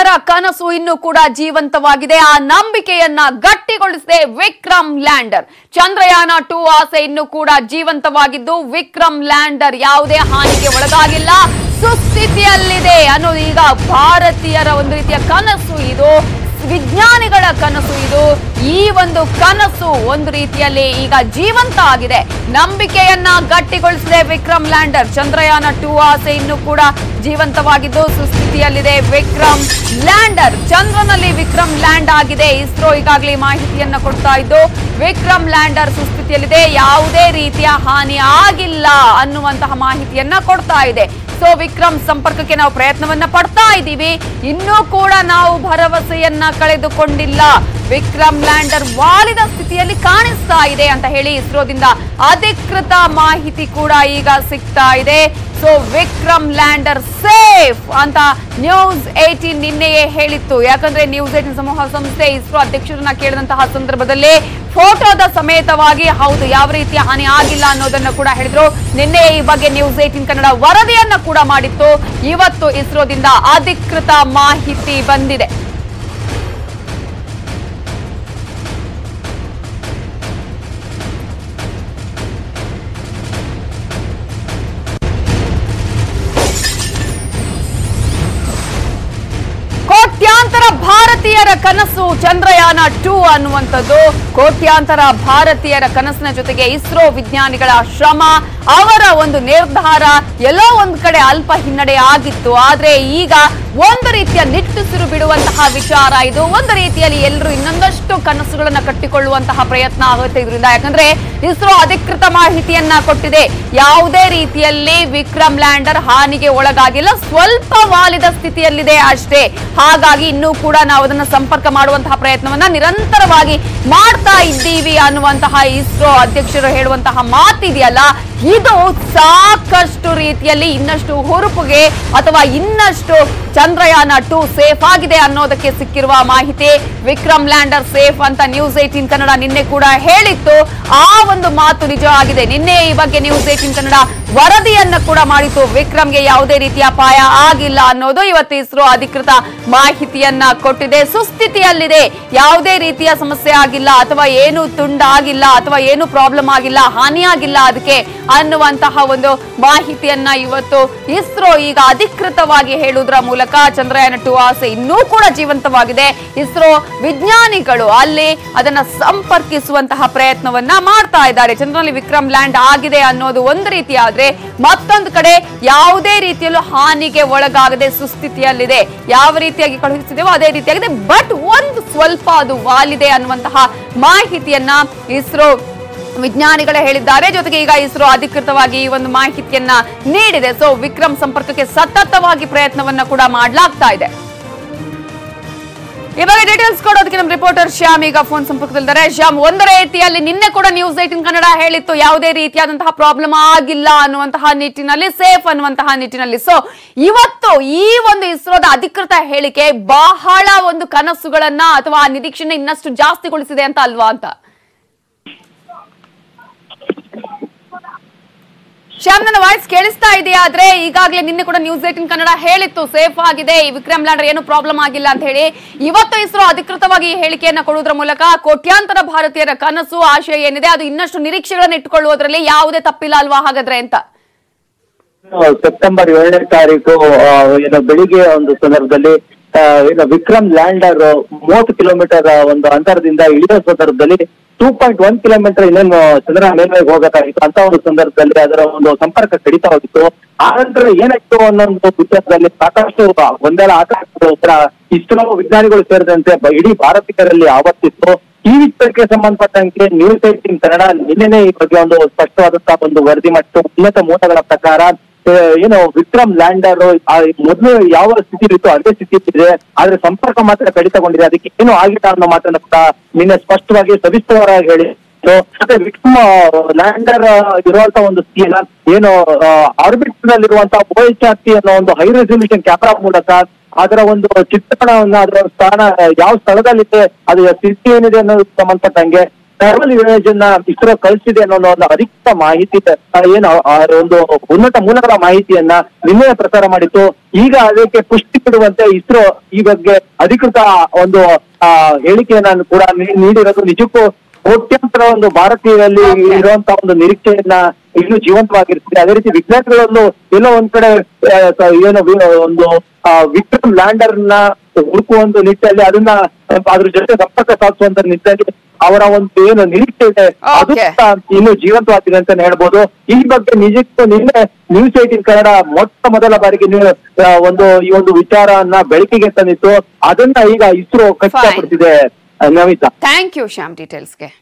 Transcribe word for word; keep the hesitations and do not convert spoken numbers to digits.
ಭಾರತೀಯರ ಕನಸು ಇನ್ನೂ ಕೂಡ ಜೀವಂತವಾಗಿದೆ. ಆ ನಂಬಿಕೆಯನ್ನ ಗಟ್ಟಿಗೊಳಿಸಿದೆ ವಿಕ್ರಮ್ ಲ್ಯಾಂಡರ್. ಚಂದ್ರಯಾನ ಟೂ ಆಸೆ ಇನ್ನೂ ಕೂಡ ಜೀವಂತವಾಗಿದ್ದು ವಿಕ್ರಮ್ ಲ್ಯಾಂಡರ್ ಯಾವುದೇ ಹಾನಿಗೆ ಒಳಗಾಗಿಲ್ಲ, ಸುಸ್ಥಿತಿಯಲ್ಲಿದೆ ಅನ್ನೋದು ಈಗ ಭಾರತೀಯರ ಒಂದು ರೀತಿಯ ಕನಸು. ಇದು ವಿಜ್ಞಾನಿಗಳ ಕನಸು. ಇದು ಈ ಒಂದು ಕನಸು ಒಂದು ರೀತಿಯಲ್ಲಿ ಈಗ ಜೀವಂತ ಆಗಿದೆ. ನಂಬಿಕೆಯನ್ನ ಗಟ್ಟಿಗೊಳಿಸಿದೆ ವಿಕ್ರಮ್ ಲ್ಯಾಂಡರ್. ಚಂದ್ರಯಾನ ಟೂ ಆಸೆ ಇನ್ನೂ ಕೂಡ ಜೀವಂತವಾಗಿದ್ದು ಸುಸ್ಥಿತಿಯಲ್ಲಿದೆ ವಿಕ್ರಮ್ ಲ್ಯಾಂಡರ್. ಚಂದ್ರನಲ್ಲಿ ವಿಕ್ರಮ್ ಲ್ಯಾಂಡ್ ಆಗಿದೆ. ಇಸ್ರೋ ಈಗಾಗಲೇ ಮಾಹಿತಿಯನ್ನ ಕೊಡ್ತಾ ಇದ್ದು ವಿಕ್ರಮ್ ಲ್ಯಾಂಡರ್ ಸುಸ್ಥಿತಿಯಲ್ಲಿದೆ, ಯಾವುದೇ ರೀತಿಯ ಹಾನಿ ಆಗಿಲ್ಲ ಅನ್ನುವಂತಹ ಮಾಹಿತಿಯನ್ನ ಕೊಡ್ತಾ ಇದೆ. ಸೊ ವಿಕ್ರಮ್ ಸಂಪರ್ಕಕ್ಕೆ ನಾವು ಪ್ರಯತ್ನವನ್ನ ಪಡ್ತಾ ಇದ್ದೀವಿ, ಇನ್ನೂ ಕೂಡ ನಾವು ಭರವಸೆಯನ್ನ ಕಳೆದುಕೊಂಡಿಲ್ಲ. ವಿಕ್ರಮ್ ಲ್ಯಾಂಡರ್ ವಾಲಿದ ಸ್ಥಿತಿಯಲ್ಲಿ ಕಾಣಿಸ್ತಾ ಇದೆ ಅಂತ ಹೇಳಿ ಇಸ್ರೋದಿಂದ ಅಧಿಕೃತ ಮಾಹಿತಿ ಕೂಡ ಈಗ ಸಿಗ್ತಾ ಇದೆ. ಸೊ ವಿಕ್ರಮ್ ಲ್ಯಾಂಡರ್ ಸೇಫ್ ಅಂತ ನ್ಯೂಸ್ ಏಟೀನ್ ನಿನ್ನೆಯೇ ಹೇಳಿತ್ತು. ಯಾಕಂದ್ರೆ ನ್ಯೂಸ್ ಏಟೀನ್ ಸಮೂಹ ಸಂಸ್ಥೆ ಇಸ್ರೋ ಅಧ್ಯಕ್ಷರನ್ನ ಕೇಳಿದಂತಹ ಸಂದರ್ಭದಲ್ಲಿ ಫೋಟೋದ ಸಮೇತವಾಗಿ ಹೌದು ಯಾವ ರೀತಿಯ ಹಾನಿ ಆಗಿಲ್ಲ ಅನ್ನೋದನ್ನ ಕೂಡ ಹೇಳಿದ್ರು. ನಿನ್ನೆ ಈ ಬಗ್ಗೆ ನ್ಯೂಸ್ ಏಟೀನ್ ಕನ್ನಡ ವರದಿಯನ್ನ ಕೂಡ ಮಾಡಿತ್ತು. ಇವತ್ತು ಇಸ್ರೋದಿಂದ ಅಧಿಕೃತ ಮಾಹಿತಿ ಬಂದಿದೆ. ಕೋಟ್ಯಾಂತರ ಭಾರತೀಯರ ಕನಸು ಚಂದ್ರಯಾನ ಟೂ ಅನ್ನುವಂಥದ್ದು. ಕೋಟ್ಯಾಂತರ ಭಾರತೀಯರ ಕನಸಿನ ಜೊತೆಗೆ ಇಸ್ರೋ ವಿಜ್ಞಾನಿಗಳ ಶ್ರಮ, ಅವರ ಒಂದು ನಿರ್ಧಾರ ಎಲ್ಲೋ ಒಂದು ಕಡೆ ಅಲ್ಪ ಹಿನ್ನಡೆ ಆಗಿತ್ತು. ಆದ್ರೆ ಈಗ ಒಂದು ರೀತಿಯ ನಿಟ್ಟುಸಿರು ಬಿಡುವಂತಹ ವಿಚಾರ ಇದು. ಒಂದು ರೀತಿಯಲ್ಲಿ ಎಲ್ಲರೂ ಇನ್ನೊಂದಷ್ಟು ಕನಸುಗಳನ್ನ ಕಟ್ಟಿಕೊಳ್ಳುವಂತಹ ಪ್ರಯತ್ನ ಆಗುತ್ತೆ ಇದರಿಂದ. ಯಾಕಂದ್ರೆ ಇಸ್ರೋ ಅಧಿಕೃತ ಮಾಹಿತಿಯನ್ನ ಕೊಟ್ಟಿದೆ, ಯಾವುದೇ ರೀತಿಯಲ್ಲಿ ವಿಕ್ರಮ್ ಲ್ಯಾಂಡರ್ ಹಾನಿಗೆ ಒಳಗಾಗಿಲ್ಲ, ಸ್ವಲ್ಪ ವಾಲಿದ ಸ್ಥಿತಿಯಲ್ಲಿದೆ ಅಷ್ಟೇ. ಹಾಗಾಗಿ ಇನ್ನೂ ಕೂಡ ನಾವು ಅದನ್ನ ಸಂಪರ್ಕ ಮಾಡುವಂತಹ ಪ್ರಯತ್ನವನ್ನ ನಿರಂತರವಾಗಿ ಮಾಡ್ತಾ ಇದ್ದೀವಿ ಅನ್ನುವಂತಹ ಇಸ್ರೋ ಅಧ್ಯಕ್ಷರು ಹೇಳುವಂತಹ ಮಾತಿದೆಯಲ್ಲ, ಇದು ಸಾಕಷ್ಟು ರೀತಿಯಲ್ಲಿ ಇನ್ನಷ್ಟು ಹುರುಪಿಗೆ ಅಥವಾ ಇನ್ನಷ್ಟು ಚಂದ್ರಯಾನ ಟೂ ಸೇಫ್ ಆಗಿದೆ ಅನ್ನೋದಕ್ಕೆ ಸಿಕ್ಕಿರುವ ಮಾಹಿತಿ. ವಿಕ್ರಮ್ ಲ್ಯಾಂಡರ್ ಸೇಫ್ ಅಂತ ನ್ಯೂಸ್ ಏಟೀನ್ ಕನ್ನಡ ನಿನ್ನೆ ಕೂಡ ಹೇಳಿತ್ತು. ಆ ಒಂದು ಮಾತು ನಿಜ ಆಗಿದೆ. ನಿನ್ನೆ ಈ ಬಗ್ಗೆ ನ್ಯೂಸ್ ಏಟೀನ್ ಕನ್ನಡ ವರದಿಯನ್ನ ಕೂಡ ಮಾಡಿತ್ತು. ವಿಕ್ರಮ್ಗೆ ಯಾವುದೇ ರೀತಿಯ ಅಪಾಯ ಆಗಿಲ್ಲ ಅನ್ನೋದು ಇವತ್ತು ಇಸ್ರೋ ಅಧಿಕೃತ ಮಾಹಿತಿಯನ್ನ ಕೊಟ್ಟಿದೆ. ಸುಸ್ಥಿತಿಯಲ್ಲಿದೆ, ಯಾವುದೇ ರೀತಿಯ ಸಮಸ್ಯೆ ಆಗಿಲ್ಲ ಅಥವಾ ಏನು ತುಂಡಾಗಿಲ್ಲ ಅಥವಾ ಏನು ಪ್ರಾಬ್ಲಮ್ ಆಗಿಲ್ಲ, ಹಾನಿಯಾಗಿಲ್ಲ ಅದಕ್ಕೆ ಅನ್ನುವಂತಹ ಒಂದು ಮಾಹಿತಿಯನ್ನ ಇವತ್ತು ಇಸ್ರೋ ಈಗ ಅಧಿಕೃತವಾಗಿ ಹೇಳುವುದರ ಮೂಲಕ ಚಂದ್ರಯಾನ ಟೂ ಆಸೆ ಇನ್ನೂ ಕೂಡ ಜೀವಂತವಾಗಿದೆ. ಇಸ್ರೋ ವಿಜ್ಞಾನಿಗಳು ಅಲ್ಲಿ ಅದನ್ನ ಸಂಪರ್ಕಿಸುವಂತಹ ಪ್ರಯತ್ನವನ್ನ ಮಾಡ್ತಾ ಇದ್ದಾರೆ. ಚಂದ್ರನಲ್ಲಿ ವಿಕ್ರಮ್ ಲ್ಯಾಂಡ್ ಆಗಿದೆ ಅನ್ನೋದು ಒಂದು ರೀತಿ ಆದ್ರೆ, ಮತ್ತೊಂದು ಕಡೆ ಯಾವುದೇ ರೀತಿಯಲ್ಲೂ ಹಾನಿಗೆ ಒಳಗಾಗದೆ ಸುಸ್ಥಿತಿಯಲ್ಲಿದೆ. ಯಾವ ರೀತಿಯಾಗಿ ಕಳುಹಿಸಿದೆವೋ ಅದೇ ರೀತಿಯಾಗಿದೆ, ಬಟ್ ಒಂದು ಸ್ವಲ್ಪ ಅದು ವಾಲಿದೆ ಅನ್ನುವಂತಹ ಮಾಹಿತಿಯನ್ನ ಇಸ್ರೋ ವಿಜ್ಞಾನಿಗಳೇ ಹೇಳಿದ್ದಾರೆ. ಜೊತೆಗೆ ಈಗ ಇಸ್ರೋ ಅಧಿಕೃತವಾಗಿ ಈ ಒಂದು ಮಾಹಿತಿಯನ್ನ ನೀಡಿದೆ. ಸೊ ವಿಕ್ರಮ್ ಸಂಪರ್ಕಕ್ಕೆ ಸತತವಾಗಿ ಪ್ರಯತ್ನವನ್ನ ಕೂಡ ಮಾಡಲಾಗ್ತಾ ಇದೆ. ಇವಾಗ ಡೀಟೇಲ್ಸ್ ಕೊಡೋದಕ್ಕೆ ನಮ್ಮ ರಿಪೋರ್ಟರ್ ಶ್ಯಾಮ್ ಈಗ ಫೋನ್ ಸಂಪರ್ಕದಲ್ಲಿದ್ದಾರೆ. ಶ್ಯಾಮ್, ಒಂದರ ರೀತಿಯಲ್ಲಿ ನಿನ್ನೆ ಕೂಡ ನ್ಯೂಸ್ ಏಟೀನ್ ಕನ್ನಡ ಹೇಳಿತ್ತು ಯಾವುದೇ ರೀತಿಯಾದಂತಹ ಪ್ರಾಬ್ಲಮ್ ಆಗಿಲ್ಲ ಅನ್ನುವಂತಹ ನಿಟ್ಟಿನಲ್ಲಿ, ಸೇಫ್ ಅನ್ನುವಂತಹ ನಿಟ್ಟಿನಲ್ಲಿ. ಸೊ ಇವತ್ತು ಈ ಒಂದು ಇಸ್ರೋದ ಅಧಿಕೃತ ಹೇಳಿಕೆ ಬಹಳ ಒಂದು ಕನಸುಗಳನ್ನ ಅಥವಾ ನಿರೀಕ್ಷೆನ ಇನ್ನಷ್ಟು ಜಾಸ್ತಿಗೊಳಿಸಿದೆ ಅಂತ ಅಲ್ವಾ ಅಂತ? ಶ್ಯಾಮ್, ನನ್ನ ವಾಯ್ಸ್ ಕೇಳಿಸ್ತಾ ಇದೆಯಾ? ಆದ್ರೆ ಈಗಾಗಲೇ ನಿನ್ನೆ ಕೂಡ ನ್ಯೂಸ್ ಏಟೀನ್ ಕನ್ನಡ ಹೇಳಿತ್ತು ಸೇಫ್ ಆಗಿದೆ, ಈ ವಿಕ್ರಮ್ ಲ್ಯಾಂಡರ್ ಏನು ಪ್ರಾಬ್ಲಮ್ ಆಗಿಲ್ಲ ಅಂತ ಹೇಳಿ. ಇವತ್ತು ಇಸ್ರೋ ಅಧಿಕೃತವಾಗಿ ಈ ಹೇಳಿಕೆಯನ್ನ ಕೊಡುವುದರ ಮೂಲಕ ಕೋಟ್ಯಾಂತರ ಭಾರತೀಯರ ಕನಸು, ಆಶಯ ಏನಿದೆ ಅದು ಇನ್ನಷ್ಟು ನಿರೀಕ್ಷೆಗಳನ್ನ ಇಟ್ಟುಕೊಳ್ಳುವುದರಲ್ಲಿ ಯಾವುದೇ ತಪ್ಪಿಲ್ಲ ಅಲ್ವಾ ಹಾಗಾದ್ರೆ ಅಂತ? ಸೆಪ್ಟೆಂಬರ್ ಏಳನೇ ತಾರೀಕು ಏನು ಬೆಳಿಗ್ಗೆ ಒಂದು ಸಂದರ್ಭದಲ್ಲಿ ಏನು ವಿಕ್ರಮ್ ಲ್ಯಾಂಡರ್ ಮೂವತ್ತು ಕಿಲೋಮೀಟರ್ ಒಂದು ಅಂತರದಿಂದ ಇಳಿದ ಸಂದರ್ಭದಲ್ಲಿ ಟೂ ಪಾಯಿಂಟ್ ಒನ್ ಕಿಲೋಮೀಟರ್ ಇನ್ನೇನು ಚಂದ್ರ ಮೇಲ್ವರೆಗೆ ಹೋಗಬೇಕಾಗಿತ್ತು ಅಂತ ಒಂದು ಸಂದರ್ಭದಲ್ಲಿ ಅದರ ಒಂದು ಸಂಪರ್ಕ ಕಡಿತಾ ಹೋಗಿತ್ತು. ಆ ನಂತರ ಏನಾಯ್ತು ಅನ್ನೋ ವಿಚಾರದಲ್ಲಿ ಸಾಕಷ್ಟು ಗೊಂದಲ ಆಕಾಶ ಇಸ್ರೋ ವಿಜ್ಞಾನಿಗಳು ಸೇರಿದಂತೆ ಇಡೀ ಭಾರತೀಯರಲ್ಲಿ ಆವತ್ತಿತ್ತು. ಈ ವಿಚಾರಕ್ಕೆ ಸಂಬಂಧಪಟ್ಟಂತೆ ನ್ಯೂಸ್ ಏಟೀನ್ ಕನ್ನಡ ನಿನ್ನೆನೆ ಈ ಬಗ್ಗೆ ಒಂದು ಸ್ಪಷ್ಟವಾದಂತಹ ಒಂದು ವರದಿ ಮತ್ತು ಉನ್ನತ ಮೂಲಗಳ ಪ್ರಕಾರ ಏನು ವಿಕ್ರಮ್ ಲ್ಯಾಂಡರ್ ಮೊದಲು ಯಾವ ಸ್ಥಿತಿ ಇತ್ತು ಅದೇ ಸ್ಥಿತಿ ಇದೆ, ಆದ್ರೆ ಸಂಪರ್ಕ ಮಾತ್ರ ಕಡಿತಗೊಂಡಿದೆ, ಅದಕ್ಕೆ ಏನು ಆಗಿಲ್ಲ ಅನ್ನೋ ಮಾತನ್ನ ಕೂಡ ನಿನ್ನೆ ಸ್ಪಷ್ಟವಾಗಿ ಸವಿಸ್ತರವಾಗಿ ಹೇಳಿ. ಮತ್ತೆ ವಿಕ್ರಮ್ ಲ್ಯಾಂಡರ್ ಇರುವಂತ ಒಂದು ಸ್ಥಿತಿಯನ್ನ ಏನು ಆರ್ಬಿಟ್ ನಲ್ಲಿರುವಂತಹ ಓ ಎಚ್ ಆರ್ ಟಿ ಅನ್ನೋ ಒಂದು ಹೈ ರೆಸಲ್ಯೂಷನ್ ಕ್ಯಾಮೆರಾ ಮೂಲಕ ಅದರ ಒಂದು ಚಿತ್ರಣವನ್ನ ಅದರ ಸ್ಥಾನ ಯಾವ ಸ್ಥಳದಲ್ಲಿದೆ, ಅದು ಸ್ಥಿತಿ ಏನಿದೆ ಅನ್ನೋದಕ್ಕೆ ಸಂಬಂಧಪಟ್ಟಂಗೆ ಥರ್ಮಲ್ ಇಮೇಜ್ ಅನ್ನ ಇಸ್ರೋ ಕಳಿಸಿದೆ ಅನ್ನೋ ಒಂದು ಅಧಿಕೃತ ಮಾಹಿತಿ ಏನು ಒಂದು ಉನ್ನತ ಮೂಲಗಳ ಮಾಹಿತಿಯನ್ನ ನಿನ್ನೆ ಪ್ರಸಾರ ಮಾಡಿತ್ತು. ಈಗ ಅದಕ್ಕೆ ಪುಷ್ಟಿ ಕೊಡುವಂತೆ ಇಸ್ರೋ ಈ ಬಗ್ಗೆ ಅಧಿಕೃತ ಒಂದು ಆ ಹೇಳಿಕೆಯನ್ನ ಕೂಡ ನೀಡಿರೋದು ನಿಜಕ್ಕೂ ಕೋಟ್ಯಾಂತರ ಒಂದು ಭಾರತೀಯರಲ್ಲಿ ಇರುವಂತಹ ಒಂದು ನಿರೀಕ್ಷೆಯನ್ನ ಇನ್ನೂ ಜೀವಂತವಾಗಿರ್ತದೆ. ಅದೇ ರೀತಿ ವಿಜ್ಞಾನಿಗಳಲ್ಲೂ ಎಲ್ಲೋ ಒಂದ್ ಕಡೆ ಏನು ಒಂದು ವಿಕ್ರಮ್ ಲ್ಯಾಂಡರ್ ನ ಹುಡುಕುವಂತ ನಿಟ್ಟಿನಲ್ಲಿ ಅದನ್ನ ಅದ್ರ ಜೊತೆ ಸಂಪರ್ಕ ಸಾಧಿಸುವಂತ ನಿಟ್ಟಿನಲ್ಲಿ ಅವರ ಒಂದು ಏನು ನಿರೀಕ್ಷೆ ಇದೆ ಅದು ಇನ್ನು ಜೀವಂತವಾಗಿದೆ ಅಂತಾನೆ ಹೇಳ್ಬೋದು. ಈ ಬಗ್ಗೆ ನಿಜಕ್ಕೂ ನಿನ್ನೆ ನ್ಯೂಸ್ ಏಟೀನ್ ಕನ್ನಡ ಮೊಟ್ಟ ಮೊದಲ ಬಾರಿಗೆ ಒಂದು ಈ ಒಂದು ವಿಚಾರವನ್ನ ಬೆಳಕಿಗೆ ತಂದಿತ್ತು. ಅದನ್ನ ಈಗ ಇಸ್ರೋ ಖಚಿತಪಡಿಸಿದೆ. Namita, thank you Shyam ಡೀಟೇಲ್ಸ್ಗೆ.